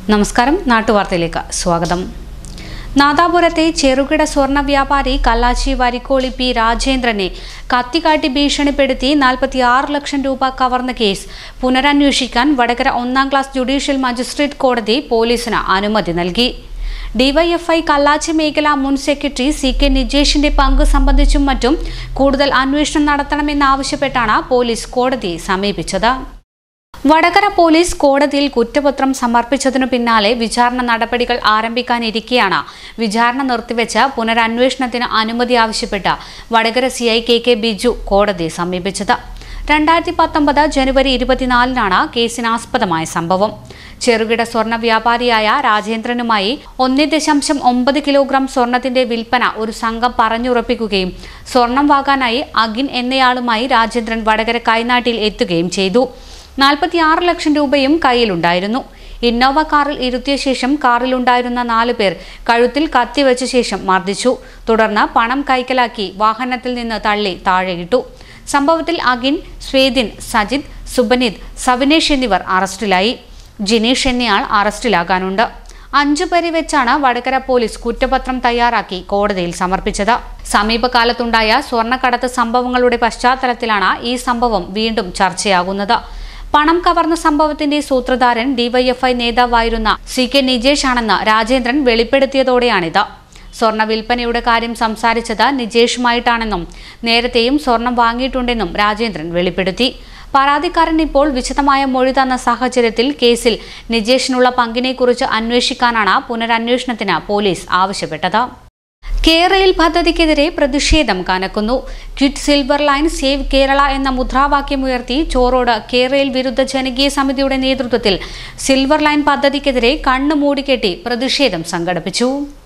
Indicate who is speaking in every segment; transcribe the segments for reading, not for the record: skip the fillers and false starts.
Speaker 1: നമസ്കാരം, നാട്ടുവാർത്തയിലേക്ക് സ്വാഗതം. നാദാപുരത്തെ ചെറുകിട സ്വർണ്ണ വ്യാപാരി കല്ലാച്ചി വരിക്കോളി പി രാജേന്ദ്രനെ കത്തിക്കാട്ടി ഭീഷണിപ്പെടുത്തി 46 ലക്ഷം രൂപ കവർന്ന കേസ് പുനരന്വേഷിക്കാൻ വടകര 1ാം ക്ലാസ് ജുഡീഷ്യൽ മജിസ്ട്രേറ്റ് കോടതി പോലീസിന് അനുമതി നൽകി. ഡിവൈഎഫ്ഐ കല്ലാച്ചി മേഖല മുൻ സെക്രട്ടറി CK നിജേഷിന്റെ പങ്ക് സംബന്ധിച്ചും മറ്റും കൂടുതൽ അന്വേഷണം നടത്തണമെന്നാവശ്യപ്പെട്ടാണ് പോലീസ് കോടതിയെ സമീപിച്ചത്. വടകര പോലീസ് കോടതിയിൽ കുറ്റപത്രം സമർപ്പിച്ചതിനു പിന്നാലെ വിചാരണ നടപടികൾ ആരംഭിക്കാനിരിക്കെയാണ് വിചാരണ നിർത്തിവെച്ച് പുനരന്വേഷണത്തിന് അനുമതി ആവശ്യപ്പെട്ട് വടകര CI KK ബിജു കോടതിയെ സമീപിച്ചത്. 2019 ജനുവരി 24-നാണ് കേസിനാസ്പദമായ സംഭവം. ചെറുകിട സ്വർണ്ണ വ്യാപാരിയായ രാജേന്ദ്രനുമായി 1.9 കിലോഗ്രാം സ്വർണത്തിന്റെ വിൽപ്പന ഒരു സംഘം പറഞ്ഞുറപ്പിക്കുകയും സ്വർണം വാങ്ങാനായി അഗിൻ എന്നയാളുമായി രാജേന്ദ്രൻ വടകര കൈനാട്ടിൽ എത്തുകയും ചെയ്തു. 46 ലക്ഷം രൂപയും കയ്യിലുണ്ടായിരുന്നു. ഇന്നോവ കാറിൽ ഇരുത്തിയ ശേഷം കാറിലുണ്ടായിരുന്ന 4 പേർ കഴുത്തിൽ കത്തിവെച്ച ശേഷം മർദ്ദിച്ചു. തുടർന്ന് പണം കൈക്കലാക്കി വാഹനത്തിൽ നിന്ന് തള്ളി താഴെയിട്ടു. സംഭവത്തിൽ അഗിൻ, സ്വേദിൻ, സജിത്, സുബനിത്, സവിനേഷ് എന്നിവർ അറസ്റ്റിലായി. ജിനീഷ് എന്നയാൾ അറസ്റ്റിലാകാനുണ്ട്. 5 പേരെ വെച്ചാണ് വടകര പോലീസ് കുറ്റപത്രം തയ്യാറാക്കി കോടതിയിൽ സമർപ്പിച്ചത്. സമീപകാലത്തുണ്ടായ സ്വർണ്ണക്കടത്ത് സംഭവങ്ങളുടെ പശ്ചാത്തലത്തിലാണ് ഈ സംഭവം വീണ്ടും ചർച്ചയാകുന്നത്. പണം കവർന്ന സംഭവത്തിന്റെ സൂത്രധാരൻ ഡിവൈഎഫ്ഐ നേതാവായിരുന്ന CK നിജേഷ് ആണെന്ന് രാജേന്ദ്രൻ വെളിപ്പെടുത്തിയതോടെയാണിത്. സ്വർണ്ണ വിൽപ്പനയുടെ കാര്യം സംസാരിച്ചത് നിജേഷുമായിട്ടാണെന്നും നേരത്തെയും സ്വർണം വാങ്ങിയിട്ടുണ്ടെന്നും രാജേന്ദ്രൻ വെളിപ്പെടുത്തി. പരാതിക്കാരൻ ഇപ്പോൾ വിശദമായ മൊഴി തന്ന സാഹചര്യത്തിൽ കേസിൽ നിജേഷിനുള്ള പങ്കിനെക്കുറിച്ച് അന്വേഷിക്കാനാണ് പുനരന്വേഷണത്തിന് പോലീസ് ആവശ്യപ്പെട്ടത്. കേരയിൽ പദ്ധതിക്കെതിരെ പ്രതിഷേധം കനക്കുന്നു. Quit silver line save Kerala എന്ന മുദ്രാവാക്യമുയർത്തി ചോറോട് കേരയിൽ വിരുദ്ധ ജനകീയ സമിതിയുടെ നേതൃത്വത്തിൽ സിൽവർ ലൈൻ പദ്ധതിക്കെതിരെ കണ്ണു മൂടിക്കെട്ടി പ്രതിഷേധം സംഘടിപ്പിച്ചു.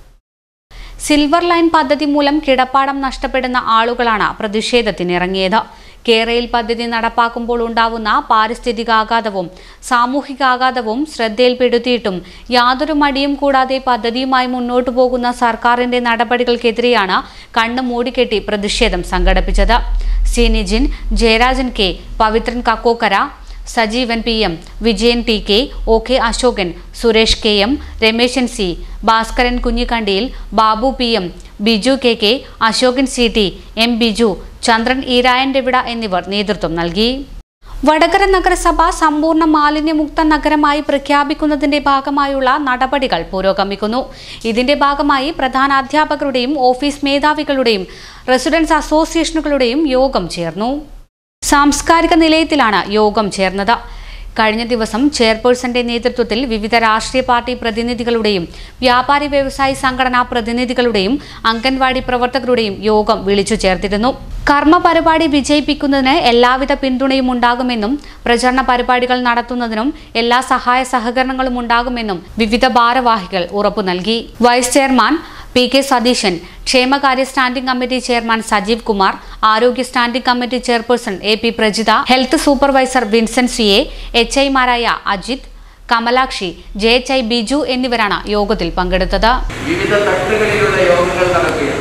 Speaker 1: സിൽവർ ലൈൻ പദ്ധതി മൂലം കിടപ്പാടം നഷ്ടപ്പെടുന്ന ആളുകളാണ് പ്രതിഷേധത്തിനിറങ്ങിയത്. കേരയിൽ പദ്ധതി നടപ്പാക്കുമ്പോൾ ഉണ്ടാവുന്ന പാരിസ്ഥിതികാഘാതവും സാമൂഹികാഘാതവും ശ്രദ്ധയിൽപ്പെടുത്തിയിട്ടും യാതൊരു മടിയും കൂടാതെ പദ്ധതിയുമായി മുന്നോട്ടു പോകുന്ന സർക്കാരിന്റെ നടപടികൾക്കെതിരെയാണ് കണ്ണു മൂടിക്കെട്ടി പ്രതിഷേധം സംഘടിപ്പിച്ചത്. C Nijin, Jayarajan K, Pavithran Kakkokkara, Sajeevan PM, Vijayan TK, OK Ashokan, Suresh KM, Rameshan C, Bhaskaran Kunhikkandiyil, Babu PM, Biju KK, Ashokan CT, M Biju, Chandran Eerayan രവിട എന്നിവർ നേതൃത്വം നൽകി. വടകര നഗരസഭ സമ്പൂർണ്ണ മാലിന്യമുക്ത നഗരമായി പ്രഖ്യാപിക്കുന്നതിന്റെ ഭാഗമായുള്ള നടപടികൾ പുരോഗമിക്കുന്നു. ഇതിന്റെ ഭാഗമായി പ്രധാന അധ്യാപകരുടെയും ഓഫീസ് മേധാവികളുടെയും റെസിഡൻസ് അസോസിയേഷനുകളുടെയും യോഗം ചേർന്നു. സാംസ്കാരിക നിലയത്തിലാണ് യോഗം ചേർന്നത്. കഴിഞ്ഞ ദിവസം ചെയർപേഴ്സന്റെ നേതൃത്വത്തിൽ വിവിധ രാഷ്ട്രീയ പാർട്ടി പ്രതിനിധികളുടെയും വ്യാപാരി വ്യവസായി സംഘടനാ പ്രതിനിധികളുടെയും അംഗൻവാടി പ്രവർത്തകരുടെയും യോഗം വിളിച്ചു ചേർത്തിരുന്നു. കർമ്മ പരിപാടി വിജയിപ്പിക്കുന്നതിന് എല്ലാവിധ പിന്തുണയും ഉണ്ടാകുമെന്നും പ്രചരണ പരിപാടികൾ നടത്തുന്നതിനും എല്ലാ സഹായ സഹകരണങ്ങളും ഉണ്ടാകുമെന്നും വിവിധ ഭാരവാഹികൾ ഉറപ്പു നൽകി. വൈസ് ചെയർമാൻ PK സതീശൻ, ക്ഷേമകാര്യ standing committee chairman Sajeev Kumar, ആരോഗ്യ standing committee chairperson AP Prajitha, health supervisor Vincent CA, HI-മാരായ അജിത്, കമലാക്ഷി, JHI ബിജു എന്നിവരാണ് യോഗത്തിൽ പങ്കെടുത്തത്.
Speaker 2: വിവിധ തട്ടുകളിലുള്ള യോഗങ്ങൾ നടക്കുകയാണ്.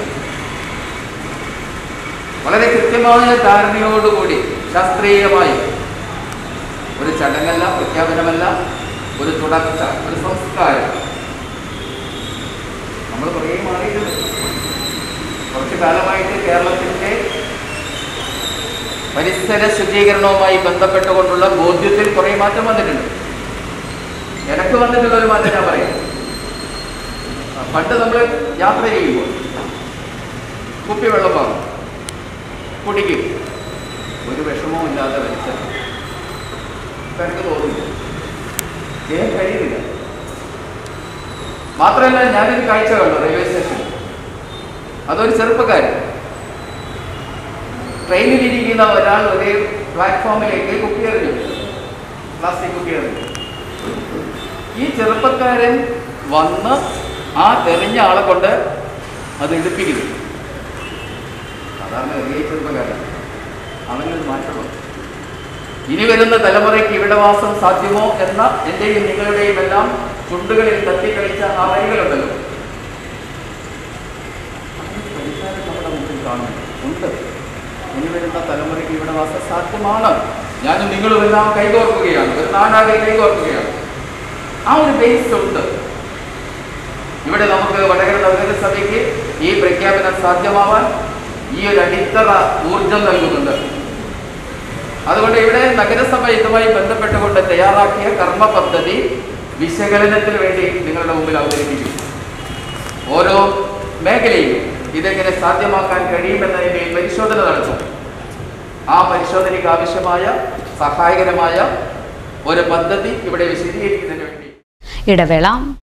Speaker 2: വളരെ കൃത്യമായ ധാരണയോടുകൂടി ശാസ്ത്രീയമായി ഒരു ചടങ്ങല്ല, പ്രഖ്യാപനമല്ല, ഒരു തുടർച്ച, ഒരു സംസ്കാരം. നമ്മൾ കുറേ മാറിയിട്ടുണ്ട്. കുറച്ചു കാലമായിട്ട് കേരളത്തിൻ്റെ പരിസര ശുചീകരണവുമായി ബന്ധപ്പെട്ടുകൊണ്ടുള്ള ബോധ്യത്തിൽ കുറേ മാറ്റം വന്നിട്ടുണ്ട്. എനിക്ക് വന്നിട്ടുള്ളൊരു മാറ്റം ഞാൻ പറയാം. പണ്ട് നമ്മൾ യാത്ര ചെയ്യുമ്പോൾ കുപ്പിവെള്ളം വാങ്ങും, കുടിക്കും, ഒരു വിഷമവും ഇല്ലാതെ വലിച്ചാൽ എനിക്ക് തോന്നുന്നു ചെയ്യാൻ കഴിയുന്നില്ല. മാത്രമല്ല, ഞാനൊരു കാഴ്ച കണ്ടു റെയിൽവേ സ്റ്റേഷനിൽ. അതൊരു ചെറുപ്പക്കാരൻ ട്രെയിനിലിരിക്കുന്ന ഒരാൾ ഒരേ പ്ലാറ്റ്ഫോമിലേക്ക് കുപ്പിയെറിഞ്ഞു, പ്ലാസ്റ്റിക് കുപ്പിയെറിഞ്ഞു. ഈ ചെറുപ്പക്കാരൻ വന്ന് ആ എറിഞ്ഞ ആളെ കൊണ്ട് അത് എടുപ്പിക്കുന്നു. സാധാരണ എറിയ ചെറുപ്പക്കാരൻ അവനൊരു മാറ്റം വന്നു. ഇനി വരുന്ന തലമുറയ്ക്ക് ഇവിടെ വാസം സാധ്യമോ എന്ന എൻ്റെയും നിങ്ങളുടെയും എല്ലാം ചുണ്ടുകളിൽ തട്ടിക്കളിച്ച ആ വരികളുണ്ടല്ലോ, നമ്മുടെ മുമ്പിൽ കാണുന്നുണ്ട്. ഇനി വരുന്ന തലമുറയ്ക്ക് ഇവിടെ വാസം സാധ്യമാണ്. ഞാനും നിങ്ങളുമെല്ലാം കൈകോർക്കുകയാണ്, ഒരു നാടാകെ കൈകോർക്കുകയാണ്. ആ ഒരു ബേസ് ഉണ്ട്. ഇവിടെ നമുക്ക് വടകര നഗരസഭയ്ക്ക് ഈ പ്രഖ്യാപനം സാധ്യമാവാൻ ഈ ഒരു അടിത്തറ ഊർജം നൽകുന്നുണ്ട്. അതുകൊണ്ട് ഇവിടെ നഗരസഭ ഇതുമായി ബന്ധപ്പെട്ടുകൊണ്ട് തയ്യാറാക്കിയ കർമ്മ പദ്ധതി വിശകലനത്തിന് വേണ്ടി നിങ്ങളുടെ മുമ്പിൽ അവതരിപ്പിക്കും. ഓരോ മേഖലയിലും ഇതെങ്ങനെ സാധ്യമാക്കാൻ കഴിയുമെന്നതിൻ്റെ പരിശോധന നടത്തും. ആ പരിശോധനയ്ക്ക് ആവശ്യമായ സഹായകരമായ ഒരു പദ്ധതി ഇവിടെ വിശദീകരിക്കുന്നതിന് വേണ്ടി
Speaker 1: ഇടവേള.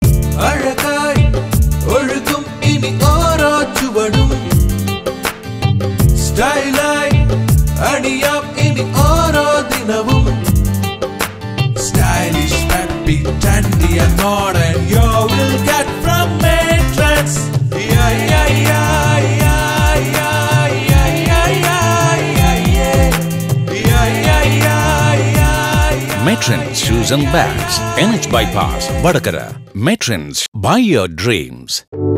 Speaker 3: Stylish, happy, trendy and modern, you will get from Matrix. Yeah, yeah, yeah, yeah, yeah, yeah, yeah, yeah, yeah, yeah, yeah, yeah.
Speaker 4: Matrix Shoes and Bags, NH Bypass, Vadakara. Matrix, buy your dreams.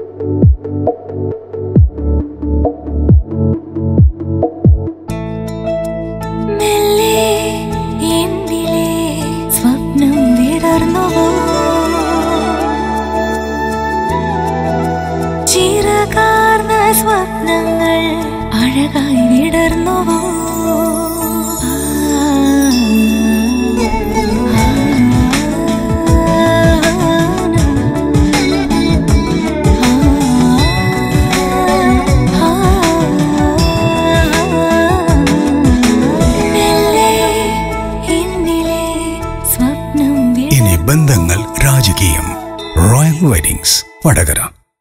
Speaker 5: സ്വപ്നങ്ങൾ അഴകായി വിടർന്നുവോ
Speaker 3: ഇനി ബന്ധങ്ങൾ രാജകീയം. Royal weddings Vadakara.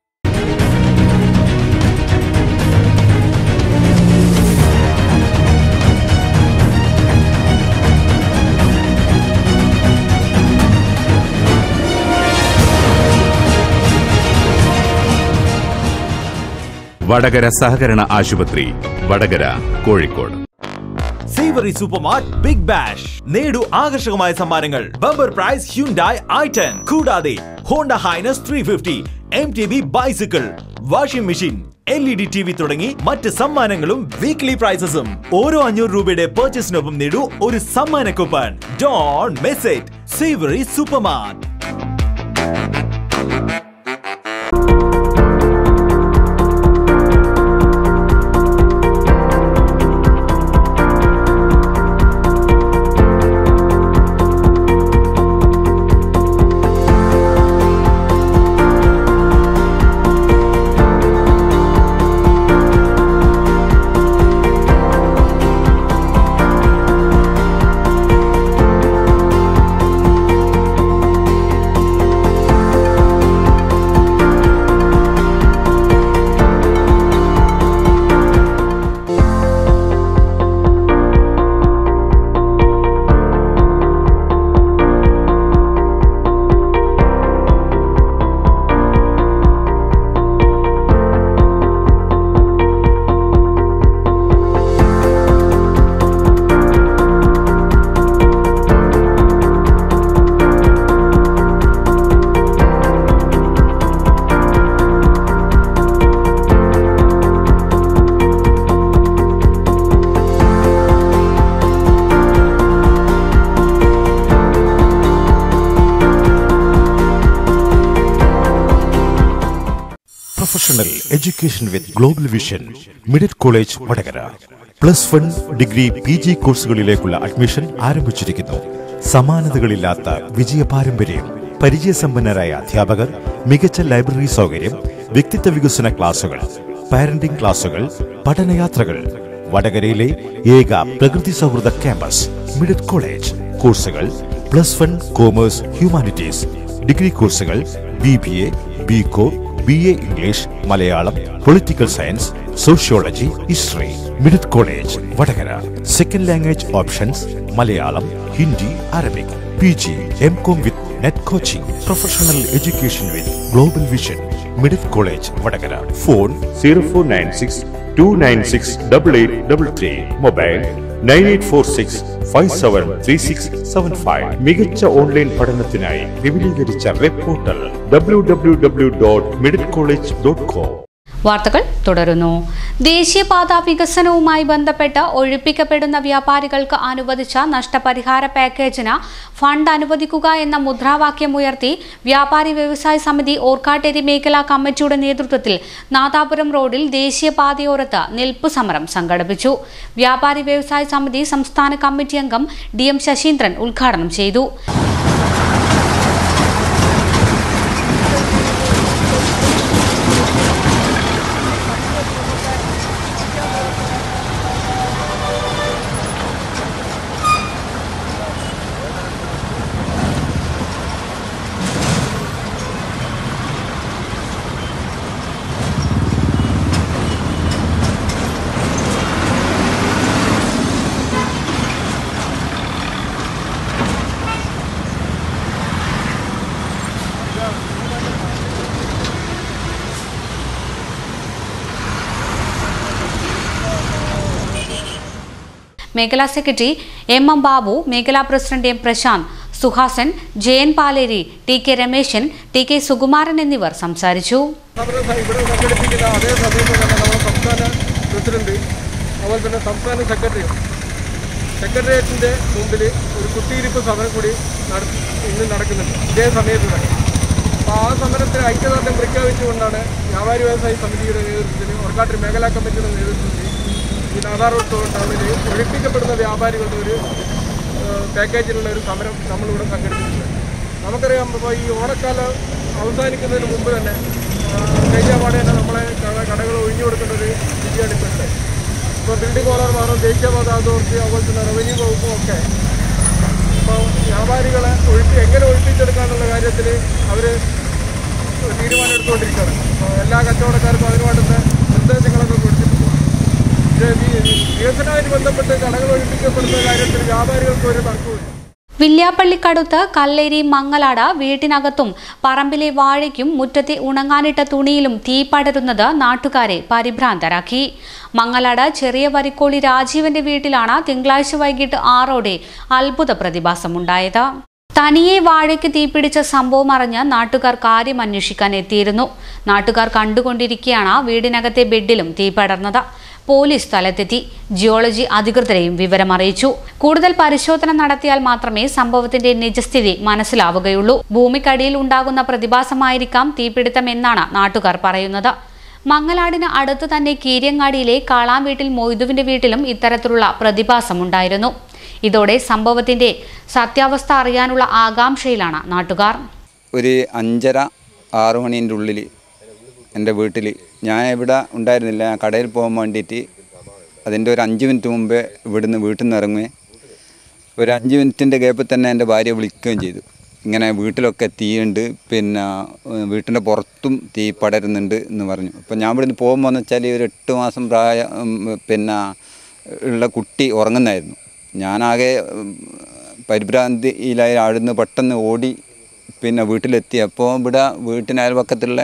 Speaker 6: Vadakara സഹകരണ ആശുപത്രി, Vadakara, Kozhikode.
Speaker 7: Savoury Supermart Big Bash. നേടു ആകർഷകമായ സമ്മാനങ്ങൾ. ബമ്പർ പ്രൈസ് ഹ്യുണ്ടായി i10, കൂടാതെ Honda Highness 350, MTB bicycle, washing machine, LED TV തുടങ്ങി മറ്റ് സമ്മാനങ്ങളും വീക്ക്ലി പ്രൈസസും. ഓരോ 500 രൂപയുടെ പർച്ചേസിനൊപ്പം നേടൂ ഒരു സമ്മാന coupon. Don't miss it. Savoury Supermart.
Speaker 8: Professional education with global vision. Middle College Vadakara. +1 degree PG കോഴ്സുകളിലേക്കുള്ള അഡ്മിഷൻ ആരംഭിച്ചിരിക്കുന്നു. സമാനതകളില്ലാത്ത വിജയ പാരമ്പര്യം, പരിചയസമ്പന്നരായ അധ്യാപകർ, മികച്ച ലൈബ്രറി സൗകര്യം, വ്യക്തിത്വ വികസന ക്ലാസുകൾ, പാരന്റിംഗ് ക്ലാസുകൾ, പഠനയാത്രകൾ. വടകരയിലെ ഏക പ്രകൃതി സൗഹൃദ ക്യാമ്പസ് മിഡിൽ കോളേജ്. കോഴ്സുകൾ +1 കോമേഴ്സ് ഹ്യൂമാനിറ്റീസ്, ഡിഗ്രി കോഴ്സുകൾ BBA, BCom, BA English, Malayalam, political science, sociology, history. Middle college Vadakara. Second language options Malayalam, Hindi, Arabic. PG, MCom with net coaching. Professional education with global vision. Middle college Vadakara. Phone 0496 296 8833. Mobile 9846573675. മികച്ച online പഠനത്തിനായി വിപുലീകരിച്ച web portal www.middlecollege.com.
Speaker 1: വാർത്തകൾ തുടരുന്നു. ദേശീയപാത വികസനവുമായി ബന്ധപ്പെട്ട് ഒഴിപ്പിക്കപ്പെടുന്ന വ്യാപാരികൾക്ക് അനുവദിച്ച നഷ്ടപരിഹാര പാക്കേജിന് ഫണ്ട് അനുവദിക്കുക എന്ന മുദ്രാവാക്യമുയർത്തി വ്യാപാരി വ്യവസായ സമിതി ഓർക്കാട്ടേരി മേഖലാ കമ്മിറ്റിയുടെ നേതൃത്വത്തിൽ നാദാപുരം റോഡിൽ ദേശീയപാതയോരത്ത് നിൽപ്പു സമരം സംഘടിപ്പിച്ചു. വ്യാപാരി വ്യവസായ സമിതി സംസ്ഥാന കമ്മിറ്റി അംഗം DM ശശീന്ദ്രൻ ഉദ്ഘാടനം ചെയ്തു. മേഖലാ സെക്രട്ടറി M ബാബു, മേഖലാ president M Prashanth, Suhasan, Jayan Paleri, TK Rameshan, TK Sukumaran എന്നിവർ സംസാരിച്ചു.
Speaker 9: സെക്രട്ടേറിയറ്റിന്റെ മുമ്പിൽ ഒരു കുത്തിയിരിപ്പ് സമരം കൂടി ഇന്ന് നടക്കുന്നുണ്ട് ഇതേ സമയത്ത് തന്നെ. അപ്പോൾ ആ സമരത്തിൽ ഐക്യദാർഢ്യം പ്രഖ്യാപിച്ചുകൊണ്ടാണ് വ്യാപാരി വ്യവസായ സമിതിയുടെ നേതൃത്വത്തിൽ ഓർക്കാട്ടേരി മേഖലാ കമ്മിറ്റിയുടെ നേതൃത്വത്തിൽ ഈ നാദാപുരം ടൗണിൽ ഒഴിപ്പിക്കപ്പെടുന്ന വ്യാപാരികളുടെ ഒരു പാക്കേജിലുള്ള ഒരു സമരം നമ്മളിവിടെ സംഘടിപ്പിച്ചിട്ടുണ്ട്. നമുക്കറിയാം, ഇപ്പോൾ ഈ ഓണക്കാലം അവസാനിക്കുന്നതിന് മുമ്പ് തന്നെ കഴിഞ്ഞ പാടെ തന്നെ നമ്മളെ കടകൾ ഒഴിഞ്ഞു കൊടുക്കേണ്ട ഒരു സ്ഥിതിയാണ് ഇപ്പോൾ ഉണ്ട്. ഇപ്പോൾ ബിൽഡിംഗ് ഓണർമാരും ദേശീയപാത അതോറിറ്റി അതുപോലെ തന്നെ റവന്യൂ വകുപ്പും ഒക്കെ ഇപ്പോൾ വ്യാപാരികളെ എങ്ങനെ ഒഴിപ്പിച്ചെടുക്കാനുള്ള കാര്യത്തിൽ അവർ തീരുമാനം എടുത്തുകൊണ്ടിരിക്കുകയാണ്. അപ്പോൾ എല്ലാ കച്ചവടക്കാർക്കും അതിന് വേണ്ടുന്ന നിർദ്ദേശങ്ങളൊക്കെ കൊടുത്തിട്ടുണ്ട്. വികസനവുമായി ബന്ധപ്പെട്ട് കടകൾ ഒഴിപ്പിക്കപ്പെടുന്ന കാര്യത്തിൽ വ്യാപാരികൾക്ക് ഒരു തർക്കമില്ല.
Speaker 1: വില്യാപ്പള്ളിക്കടുത്ത് കല്ലേരി മങ്ങലാട് വീട്ടിനകത്തും പറമ്പിലെ വാഴയ്ക്കും മുറ്റത്തെ ഉണങ്ങാനിട്ട തുണിയിലും തീ പടരുന്നത് നാട്ടുകാരെ പരിഭ്രാന്തരാക്കി. മങ്ങലാട് ചെറിയ വരിക്കോളി രാജീവന്റെ വീട്ടിലാണ് തിങ്കളാഴ്ച വൈകിട്ട് 6 അത്ഭുത പ്രതിഭാസമുണ്ടായത്. തനിയെ വാഴയ്ക്ക് തീപിടിച്ച സംഭവം അറിഞ്ഞ് നാട്ടുകാർ കാര്യം അന്വേഷിക്കാൻ എത്തിയിരുന്നു. നാട്ടുകാർ കണ്ടുകൊണ്ടിരിക്കെയാണ് വീടിനകത്തെ ബെഡിലും തീ പടർന്നത്. പോലീസ് സ്ഥലത്തെത്തി ജിയോളജി അധികൃതരെയും വിവരമറിയിച്ചു. കൂടുതൽ പരിശോധന നടത്തിയാൽ മാത്രമേ സംഭവത്തിന്റെ നിജസ്ഥിതി മനസ്സിലാവുകയുള്ളൂ. ഭൂമിക്കടിയിൽ ഉണ്ടാകുന്ന പ്രതിഭാസമായിരിക്കാം തീപിടുത്തമെന്നാണ് നാട്ടുകാർ പറയുന്നത്. മങ്ങലാടിന് അടുത്ത് തന്നെ കീര്യങ്ങാടിയിലെ കാളാം വീട്ടിൽ മൊയ്തുവിന്റെ വീട്ടിലും ഇത്തരത്തിലുള്ള പ്രതിഭാസമുണ്ടായിരുന്നു. ഇതോടെ സംഭവത്തിന്റെ സത്യാവസ്ഥ അറിയാനുള്ള ആകാംക്ഷയിലാണ് നാട്ടുകാർ.
Speaker 10: ഒരു 5:30-6 മണിൻ്റെ ഉള്ളിൽ എൻ്റെ വീട്ടിൽ ഞാൻ ഇവിടെ ഉണ്ടായിരുന്നില്ല. ഞാൻ കടയിൽ പോകാൻ വേണ്ടിയിട്ട് അതിൻ്റെ ഒരു 5 മിനിറ്റ് മുമ്പേ വീട്ടിൽ നിന്ന് ഇറങ്ങുകയും ഒരു 5 മിനിറ്റിൻ്റെ ഗ്യാപ്പിൽ തന്നെ എൻ്റെ ഭാര്യ വിളിക്കുകയും ചെയ്തു. ഇങ്ങനെ വീട്ടിലൊക്കെ തീയുണ്ട്, പിന്നെ വീട്ടിൻ്റെ പുറത്തും തീ പടരുന്നുണ്ട് എന്ന് പറഞ്ഞു. അപ്പോൾ ഞാൻ ഇവിടുന്ന് പോകുമ്പോൾ എന്ന് വെച്ചാൽ ഒരു 8 മാസം പിന്നെ ഉള്ള കുട്ടി ഉറങ്ങുന്നായിരുന്നു. ഞാനാകെ പരിഭ്രാന്തിയിലായി ആടുന്ന് പെട്ടെന്ന് ഓടി പിന്നെ വീട്ടിലെത്തി. അപ്പോൾ വീട്ടിന് അയൽപക്കത്തുള്ള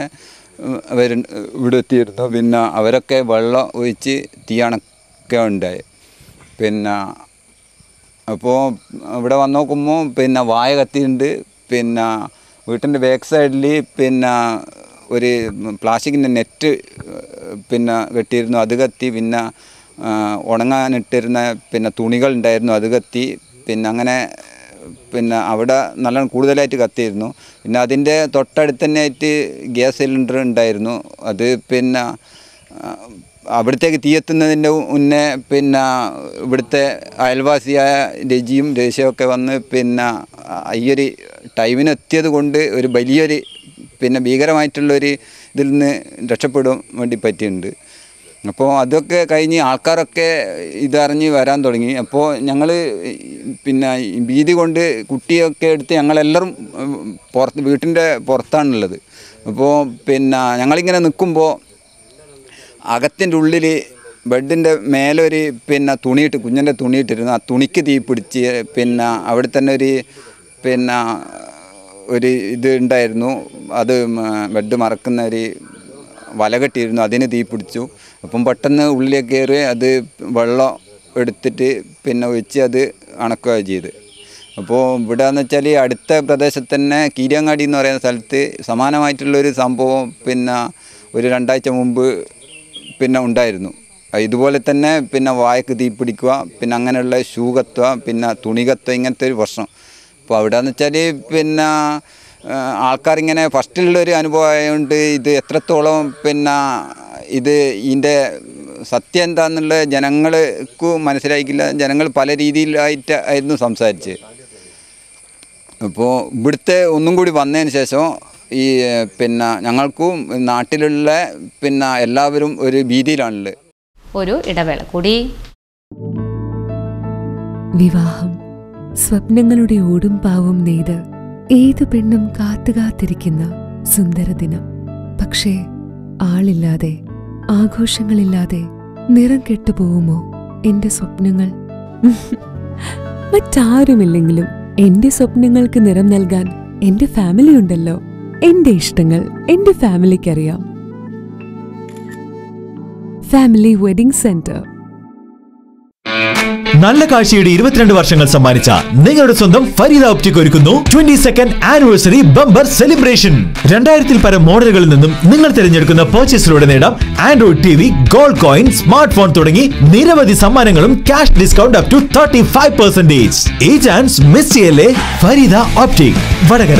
Speaker 10: ഇവിടെ എത്തിയിരുന്നു. പിന്നെ അവരൊക്കെ വെള്ളം ഒഴിച്ച് തീയണക്ക ഉണ്ടായി. പിന്നെ അപ്പോൾ ഇവിടെ വന്ന് നോക്കുമ്പോൾ പിന്നെ വായ കത്തിയിട്ടുണ്ട്. പിന്നെ വീട്ടിൻ്റെ ബാക്ക് സൈഡിൽ പിന്നെ ഒരു പ്ലാസ്റ്റിക്കിൻ്റെ നെറ്റ് പിന്നെ കെട്ടിയിരുന്നു, അത് കത്തി. പിന്നെ ഉണങ്ങാനിട്ടിരുന്ന പിന്നെ തുണികളുണ്ടായിരുന്നു, അത് കത്തി. പിന്നെ അങ്ങനെ പിന്നെ അവിടെ നല്ലോണം കൂടുതലായിട്ട് കത്തിയിരുന്നു. പിന്നെ അതിൻ്റെ തൊട്ടടുത്ത് തന്നെ ആയിട്ട് ഗ്യാസ് സിലിണ്ടർ ഉണ്ടായിരുന്നു. അത് പിന്നെ അവിടത്തേക്ക് തീയെത്തുന്നതിൻ്റെ മുന്നേ പിന്നെ ഇവിടുത്തെ അയൽവാസിയായ രജിയും ദേശീയമൊക്കെ വന്ന് പിന്നെ ഈ ഒരു ടൈമിനെത്തിയത് കൊണ്ട് ഒരു വലിയൊരു പിന്നെ ഭീകരമായിട്ടുള്ളൊരു ഇതിൽ നിന്ന് രക്ഷപ്പെടാൻ വേണ്ടി പറ്റിയിട്ടുണ്ട്. അപ്പോൾ അതൊക്കെ കഴിഞ്ഞ് ആൾക്കാരൊക്കെ ഇതറിഞ്ഞ് വരാൻ തുടങ്ങി. അപ്പോൾ ഞങ്ങൾ പിന്നെ ഭീതി കൊണ്ട് കുട്ടിയൊക്കെ എടുത്ത് ഞങ്ങളെല്ലാവരും വീട്ടിൻ്റെ പുറത്താണുള്ളത്. അപ്പോൾ പിന്നെ ഞങ്ങളിങ്ങനെ നിൽക്കുമ്പോൾ അകത്തിൻ്റെ ഉള്ളിൽ ബെഡിൻ്റെ മേലൊരു പിന്നെ തുണിയിട്ട് കുഞ്ഞിൻ്റെ തുണിയിട്ടിരുന്നു. ആ തുണിക്ക് തീ പിടിച്ച് പിന്നെ അവിടെ തന്നെ പിന്നെ ഒരു ഇത് ഉണ്ടായിരുന്നു, അത് ബെഡ് മറക്കുന്ന ഒരു വല കെട്ടിയിരുന്നു, അതിന് തീ പിടിച്ചു. അപ്പം പെട്ടെന്ന് ഉള്ളിലേക്ക് കയറി അത് വെള്ളം എടുത്തിട്ട് പിന്നെ ഒഴിച്ച് അത് അണക്കുകയാണ് ചെയ്ത്. അപ്പോൾ ഇവിടെ എന്ന് വെച്ചാൽ അടുത്ത പ്രദേശത്ത് തന്നെ കീര്യങ്ങാടി എന്ന് പറയുന്ന സ്ഥലത്ത് സമാനമായിട്ടുള്ളൊരു സംഭവം പിന്നെ ഒരു 2 ആഴ്ച മുമ്പ് പിന്നെ ഉണ്ടായിരുന്നു. ഇതുപോലെ തന്നെ പിന്നെ വായക്ക് തീ പിടിക്കുക, പിന്നെ അങ്ങനെയുള്ള ഷൂ കത്തുക, പിന്നെ തുണി കത്തുക, ഇങ്ങനത്തെ ഒരു പ്രശ്നം. അപ്പോൾ അവിടെയെന്ന് വെച്ചാൽ പിന്നെ ആൾക്കാരിങ്ങനെ ഫസ്റ്റിലുള്ളൊരു അനുഭവം ആയതുകൊണ്ട് ഇത് എത്രത്തോളം പിന്നെ ഇതിൻ്റെ സത്യം എന്താണെന്നുള്ള ജനങ്ങൾക്ക് മനസ്സിലാക്കില്ല. ജനങ്ങൾ പല രീതിയിലായിട്ടായിരുന്നു സംസാരിച്ചത്. അപ്പോൾ ഇവിടുത്തെ ഒന്നും കൂടി വന്നതിന് ശേഷം ഈ പിന്നെ ഞങ്ങൾക്കും നാട്ടിലുള്ള പിന്നെ എല്ലാവരും ഒരു ഭീതിയിലാണുള്ളത്.
Speaker 1: ഒരു ഇടവേള കൂടി.
Speaker 11: വിവാഹം സ്വപ്നങ്ങളുടെ ഓടും പാവും നെയ്ത് ഏതു പെണ്ണും കാത്തുകാത്തിരിക്കുന്ന സുന്ദരദിനം. പക്ഷേ ആളില്ലാതെ ആഘോഷങ്ങളില്ലാതെ നിറം കെട്ടുപോകുമോ എന്റെ സ്വപ്നങ്ങൾ? മറ്റാരുമില്ലെങ്കിലും എന്റെ സ്വപ്നങ്ങൾക്ക് നിറം നൽകാൻ എന്റെ ഫാമിലി ഉണ്ടല്ലോ. എന്റെ ഇഷ്ടങ്ങൾ എന്റെ ഫാമിലിക്കറിയാം. Family wedding centre.
Speaker 7: നല്ല കാഴ്ചയുടെ 22 വർഷങ്ങൾ സമ്മാനിച്ച നിങ്ങളുടെ സ്വന്തം ഫരീദ ഒപ്റ്റിക് ഒരുക്കുന്നു 22nd ആനിവേഴ്സറി ബമ്പർ സെലിബ്രേഷൻ. 2000-ൽ പരം മോഡലുകളിൽ നിന്നും നിങ്ങൾ തിരഞ്ഞെടുക്കുന്ന പർച്ചേസിലൂടെ നേടാം Android TV, gold coin, smart phone തുടങ്ങി നിരവധി സമ്മാനങ്ങളും ക്യാഷ് ഡിസ്കൗണ്ട് അപ് ടു 35%. ഈ ചാൻസ് മിസ് ചെയ്യല്ലേ. ഫരീദ ഒപ്റ്റിക്, വടകര.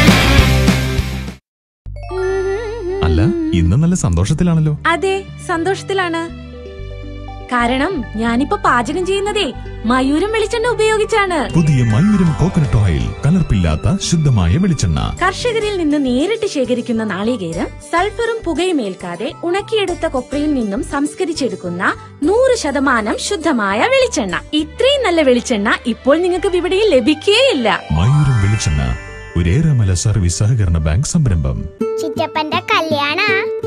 Speaker 12: അല്ല, ഇന്ന് നല്ല സന്തോഷത്തിലാണല്ലോ.
Speaker 5: അതെ, സന്തോഷത്തിലാണ്. കാരണം ഞാനിപ്പോ പാചകം ചെയ്യുന്നതേ മയൂരം വെളിച്ചെണ്ണ ഉപയോഗിച്ചാണ്.
Speaker 12: പുതിയ മയൂരം കോക്കനട്ട് ഓയിൽ, കലർപ്പില്ലാത്ത ശുദ്ധമായ വെളിച്ചെണ്ണ.
Speaker 5: കർഷകരിൽ നിന്ന് നേരിട്ട് ശേഖരിക്കുന്ന നാളികേരം സൾഫറും പുകയും ഏൽക്കാതെ ഉണക്കിയെടുത്ത കൊപ്രയിൽ നിന്നും സംസ്കരിച്ചെടുക്കുന്ന 100% ശുദ്ധമായ വെളിച്ചെണ്ണ. ഇത്രയും നല്ല വെളിച്ചെണ്ണ ഇപ്പോൾ നിങ്ങൾക്ക് വിപണിയിൽ ലഭിക്കുകയില്ല.
Speaker 12: മയൂരം വെളിച്ചെണ്ണ, ഒരു ഏറെമല സർവീസ് സഹകരണ ബാങ്ക് സംരംഭം.
Speaker 13: ചിറ്റപ്പന്റെ കല്യാണ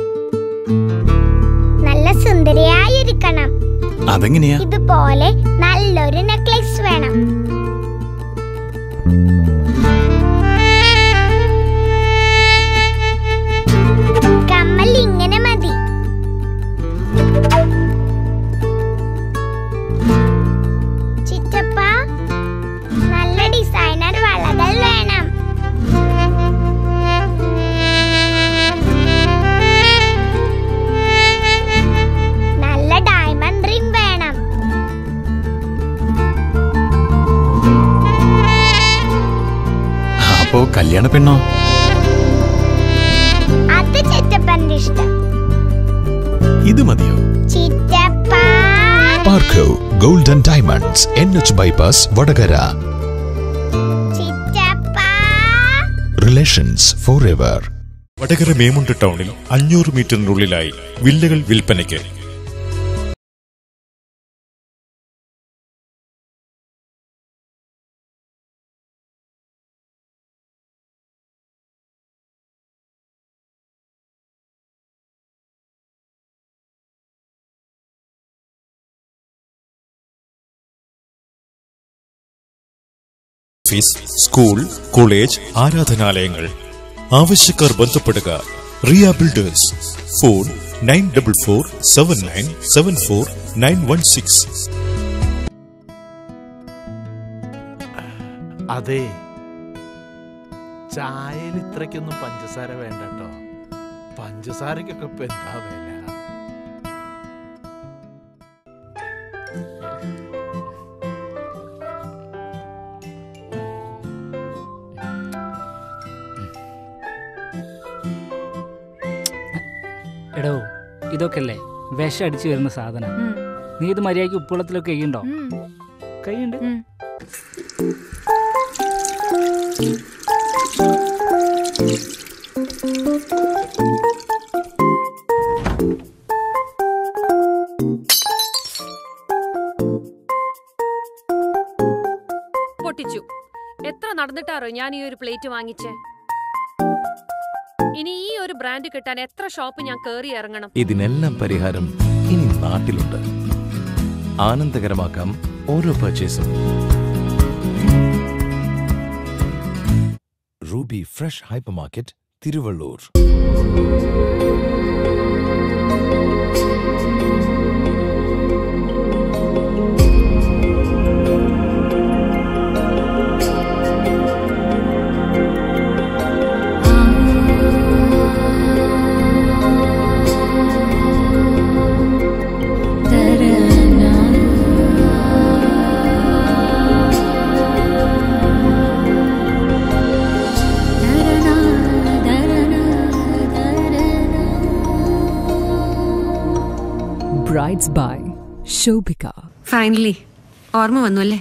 Speaker 13: നല്ല സുന്ദരിയായിരിക്കണം.
Speaker 3: അതെങ്ങനെയാ?
Speaker 13: ഇതുപോലെ നല്ലൊരു നെക്ലേസ് വേണം. കമ്മൽ ഇങ്ങനെ മതി. ചിറ്റപ്പ, നല്ല ഡിസൈനർ വളകൾ വേണം.
Speaker 3: അപ്പോ കല്യാണ പെണ്ണോ?
Speaker 13: അത് ചിറ്റപ്പന്റെ ഇഷ്ടം.
Speaker 3: ഇത് മതിയോ?
Speaker 13: Chittappa.
Speaker 3: Parco gold and diamonds, NH bypass, Vadakara.
Speaker 13: Chittappa.
Speaker 3: Relations Forever.
Speaker 8: Vadakara മേമുണ്ട് ടൗണിൽ 500 മീറ്ററിനുള്ളിലായി വില്ലകൾ വിൽപ്പനയ്ക്ക്. സ്കൂൾ, കോളേജ്, ആരാധനാലയങ്ങൾ. ആവശ്യക്കാർ ബന്ധപ്പെടുക. റിയ ബിൽഡേഴ്സ്. ഫോൺ 9447974916.
Speaker 14: അതെ, ചായയിൽ ഇത്രയ്ക്കൊന്നും പഞ്ചസാര വേണ്ട കേട്ടോ. പഞ്ചസാരക്കൊക്കെ ഇപ്പൊ എന്താ വില?
Speaker 15: എടോ, ഇതൊക്കെയല്ലേ വിഷം അടിച്ചു വരുന്ന സാധനം. നീ ഇത് മര്യാദയ്ക്ക് ഉപ്പുവെള്ളത്തിലൊക്കെ കഴിയുണ്ടോ? കഴിയുണ്ട്.
Speaker 16: പൊട്ടിച്ചു. എത്ര നടന്നിട്ടാറോ ഞാൻ ഈ ഒരു പ്ലേറ്റ് വാങ്ങിച്ചേ? ഇനി ഈ ഒരു ബ്രാൻഡ് കിട്ടാൻ എത്ര ഷോപ്പ് ഞാൻ കേറി ഇറങ്ങണം?
Speaker 3: ഇതിനെല്ലാം പരിഹാരം ഇനി നാട്ടിലുണ്ട്. ആനന്ദകരമാക്കാം ഓരോ പർച്ചേസും. Ruby fresh hypermarket, Thiruvallur.
Speaker 11: presents by Shobhika.
Speaker 17: Finally ഓർമ്മ വന്നു അല്ലേ?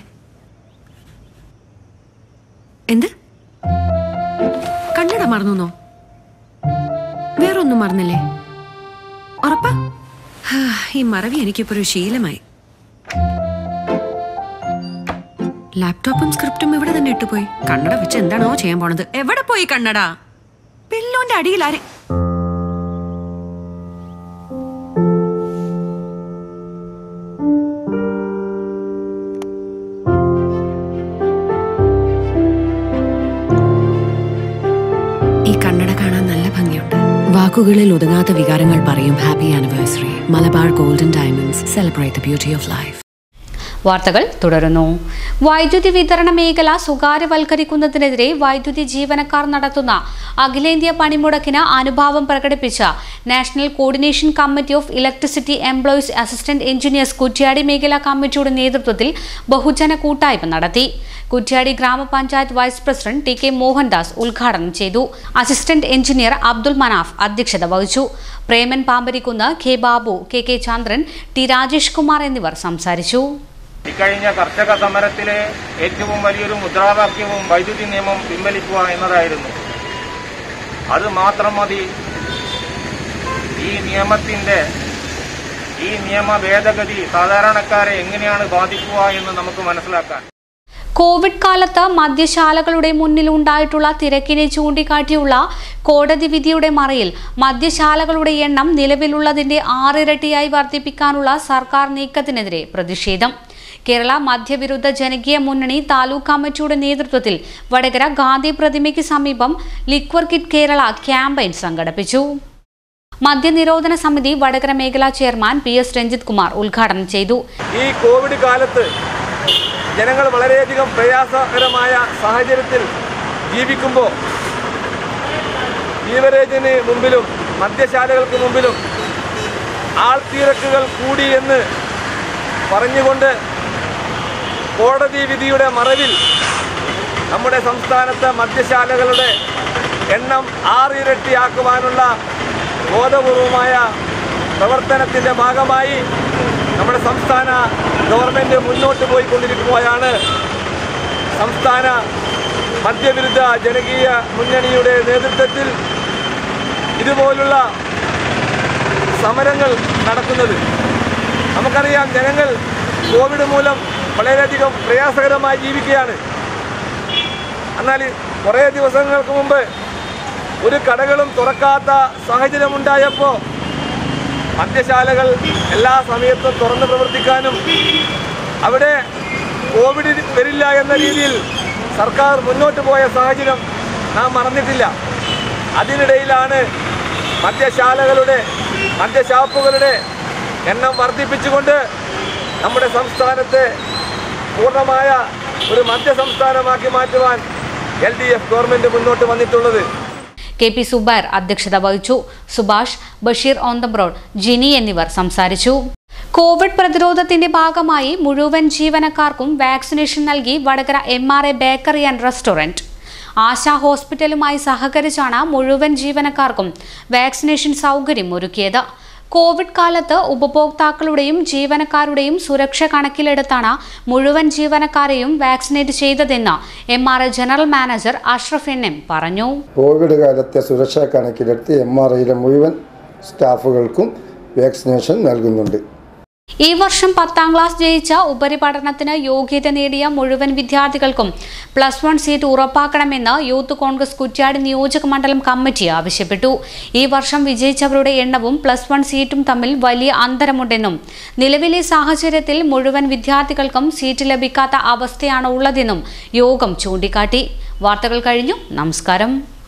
Speaker 17: എന്ത് കണ്ണട മറന്നോ? വേറൊന്നും മറന്നില്ലേ? ഉറപ്പാ? ഈ മറവി എനിക്കിപ്പോ ഒരു ശീലമായി. ലാപ്ടോപ്പും സ്ക്രിപ്റ്റും ഇവിടെ തന്നെ ഇട്ടുപോയി. കണ്ണട വെച്ച് എന്താണോ ചെയ്യാൻ പോണത്? എവിടെ പോയി കണ്ണട? പില്ലോന്റെ അടിയിൽ ആരെ? ഈ കണ്ണട കാണാൻ നല്ല ഭംഗിയുണ്ട്. വാക്കുകളിൽ ഒതുങ്ങാത്ത വികാരങ്ങൾ പറയും. Happy anniversary. Malabar golden diamonds. Celebrate the beauty of life.
Speaker 1: വാർത്തകൾ തുടരുന്നു. വൈദ്യുതി വിതരണ മേഖല സ്വകാര്യവൽക്കരിക്കുന്നതിനെതിരെ വൈദ്യുതി ജീവനക്കാർ നടത്തുന്ന അഖിലേന്ത്യാ പണിമുടക്കിന് അനുഭാവം പ്രകടിപ്പിച്ച national coordination committee of electricity employees assistant engineers Kuttiady മേഖലാ കമ്മിറ്റിയുടെ നേതൃത്വത്തിൽ ബഹുജന കൂട്ടായ്മ നടത്തി. കുറ്റ്യാടി ഗ്രാമപഞ്ചായത്ത് vice president T K Mohandas ഉദ്ഘാടനം ചെയ്തു. അസിസ്റ്റന്റ് എഞ്ചിനീയർ അബ്ദുൾ മനാഫ് അധ്യക്ഷത വഹിച്ചു. Preman Pambarikkunnu, K Babu, K K Chandran, T Rajesh Kumar എന്നിവർ സംസാരിച്ചു.
Speaker 18: ഇക്കഴിഞ്ഞ കർഷക സമരത്തിലെ ഏറ്റവും വലിയൊരു മുദ്രാവാക്യവും വൈദ്യുതി നിയമം പിൻവലിക്കുക എന്നതായിരുന്നു. അത് മാത്രം മതി ഈ നിയമ ഭേദഗതി സാധാരണക്കാരെ എങ്ങനെയാണ് ബാധിക്കുക എന്ന് നമുക്ക് മനസ്സിലാക്കാൻ.
Speaker 1: കോവിഡ് കാലത്ത് മദ്യശാലകളുടെ മുന്നിൽ ഉണ്ടായിട്ടുള്ള തിരക്കിനെ ചൂണ്ടിക്കാട്ടിയുള്ള കോടതി വിധിയുടെ മറയിൽ മദ്യശാലകളുടെ എണ്ണം നിലവിലുള്ളതിന്റെ 6 ഇരട്ടിയായി വർദ്ധിപ്പിക്കാനുള്ള സർക്കാർ നീക്കത്തിനെതിരെ പ്രതിഷേധം. കേരള മദ്യവിരുദ്ധ ജനകീയ മുന്നണി താലൂക്ക് കമ്മിറ്റിയുടെ നേതൃത്വത്തിൽ വടകര ഗാന്ധി പ്രതിമയ്ക്ക് സമീപം ലിക്വർ കിറ്റ് കേരള ക്യാമ്പയിൻ സംഘടിപ്പിച്ചു. മദ്യനിരോധന സമിതി വടകര മേഖലാ ചെയർമാൻ PS രഞ്ജിത് കുമാർ ഉദ്ഘാടനം ചെയ്തു.
Speaker 9: ഈ കോവിഡ് കാലത്ത് ജനങ്ങൾ വളരെയധികം പ്രയാസകരമായ സാഹചര്യത്തിൽ ജീവിക്കുമ്പോൾ ബീവറേജിന് മുമ്പിലും മദ്യശാലകൾക്ക് മുമ്പിലും ആൾത്തിരക്കുകൾ കൂടി എന്ന് പറഞ്ഞുകൊണ്ട് കോടതി വിധിയുടെ മറവിൽ നമ്മുടെ സംസ്ഥാനത്തെ മദ്യശാലകളുടെ എണ്ണം 6 ഇരട്ടിയാക്കുവാനുള്ള ബോധപൂർവമായ പ്രവർത്തനത്തിൻ്റെ ഭാഗമായി നമ്മുടെ സംസ്ഥാന ഗവൺമെൻറ് മുന്നോട്ട് പോയിക്കൊണ്ടിരിക്കുകയാണ്. സംസ്ഥാന മദ്യവിരുദ്ധ ജനകീയ മുന്നണിയുടെ നേതൃത്വത്തിൽ ഇതുപോലുള്ള സമരങ്ങൾ നടക്കുന്നത്. നമുക്കറിയാം, ജനങ്ങൾ കോവിഡ് മൂലം വളരെയധികം പ്രയാസകരമായി ജീവിക്കുകയാണ്. എന്നാൽ കുറേ ദിവസങ്ങൾക്ക് മുമ്പ് ഒരു കടകളും തുറക്കാത്ത സാഹചര്യമുണ്ടായപ്പോൾ മദ്യശാലകൾ എല്ലാ സമയത്തും തുറന്ന് പ്രവർത്തിക്കാനും അവിടെ കോവിഡ് വരില്ല എന്ന രീതിയിൽ സർക്കാർ മുന്നോട്ട് പോയ സാഹചര്യം നാം മറന്നിട്ടില്ല. അതിനിടയിലാണ് മദ്യഷാപ്പുകളുടെ എണ്ണം വർദ്ധിപ്പിച്ചുകൊണ്ട് നമ്മുടെ സംസ്ഥാനത്തെ പൂർണ്ണമായ ഒരു മദ്യസംസ്ഥാനമാക്കി മാറ്റുവാൻ LDF ഗവൺമെൻറ് മുന്നോട്ട് വന്നിട്ടുള്ളത്.
Speaker 1: KP സുബൈർ അധ്യക്ഷത വഹിച്ചു. സുഭാഷ്, ബഷീർ ഓന്തംബ്രോഡ്, ജിനി എന്നിവർ സംസാരിച്ചു. കോവിഡ് പ്രതിരോധത്തിന്റെ ഭാഗമായി മുഴുവൻ ജീവനക്കാർക്കും വാക്സിനേഷൻ നൽകി Vadakara MRA bakery and restaurant. Asha ഹോസ്പിറ്റലുമായി സഹകരിച്ചാണ് മുഴുവൻ ജീവനക്കാർക്കും വാക്സിനേഷൻ സൗകര്യം ഒരുക്കിയത്. കോവിഡ് കാലത്ത് ഉപഭോക്താക്കളുടെയും ജീവനക്കാരുടെയും സുരക്ഷ കണക്കിലെടുത്താണ് മുഴുവൻ ജീവനക്കാരെയും വാക്സിനേറ്റ് ചെയ്തതെന്ന് MRA general manager Ashraf NM പറഞ്ഞു.
Speaker 19: കോവിഡ് കാലത്തെ സുരക്ഷ കണക്കിലെടുത്ത് MRAയിലെ മുഴുവൻ സ്റ്റാഫുകൾക്കും വാക്സിനേഷൻ നൽകുന്നുണ്ട്.
Speaker 1: ഈ വർഷം 10ാം ക്ലാസ് ജയിച്ച ഉപരിപഠനത്തിന് യോഗ്യത നേടിയ മുഴുവൻ വിദ്യാർത്ഥികൾക്കും +1 സീറ്റ് ഉറപ്പാക്കണമെന്ന് യൂത്ത് കോൺഗ്രസ് കുറ്റ്യാടി നിയോജക മണ്ഡലം കമ്മിറ്റി ആവശ്യപ്പെട്ടു. ഈ വർഷം വിജയിച്ചവരുടെ എണ്ണവും +1 സീറ്റും തമ്മിൽ വലിയ അന്തരമുണ്ടെന്നും നിലവിലെ സാഹചര്യത്തിൽ മുഴുവൻ വിദ്യാർത്ഥികൾക്കും സീറ്റ് ലഭിക്കാത്ത അവസ്ഥയാണ് ഉള്ളതെന്നും യോഗം ചൂണ്ടിക്കാട്ടി. വാർത്തകൾ കഴിഞ്ഞു. നമസ്കാരം.